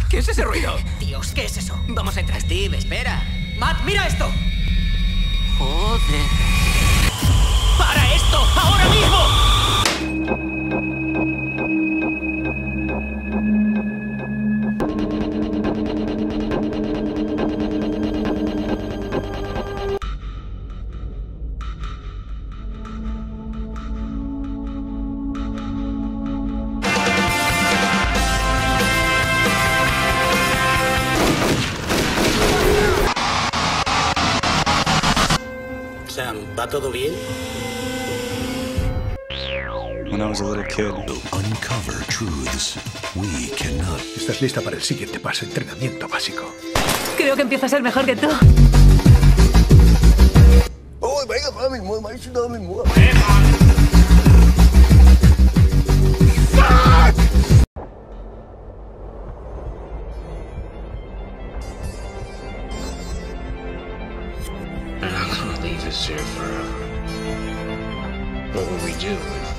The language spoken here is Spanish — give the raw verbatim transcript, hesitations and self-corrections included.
¿Qué es ese ruido? Dios, ¿qué es eso? Vamos a entrar. Steve, espera. Matt, mira esto. Joder. ¡Para esto! ¡Ahora mismo! Sam, ¿va todo bien? When I was a little kid. Uncover truths we cannot. ¿Estás lista para el siguiente paso? Entrenamiento básico. Creo que empieza a ser mejor que tú. ¡Oh, venga, mami! ¡Mami! ¡Mami! I'm not gonna leave this here forever. What will we do?